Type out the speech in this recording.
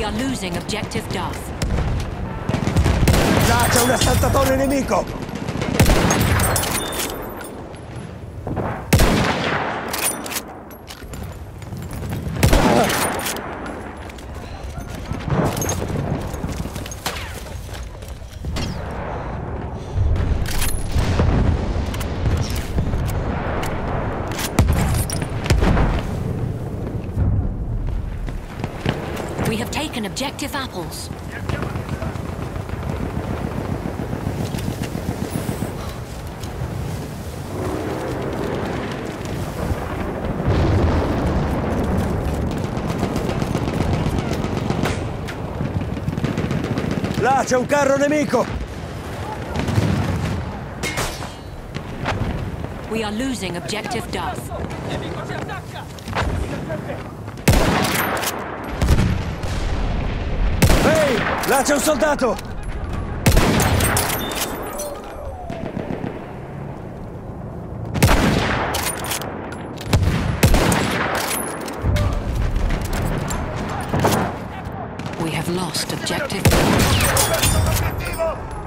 We are losing objective Duff. Là c'è un assaltatore nemico! We have taken objective apples. Là c'è un carro nemico! We are losing objective Duff. Nemico ci attacca! Ehi! Là c'è un soldato! We have lost objective. Obiettivo!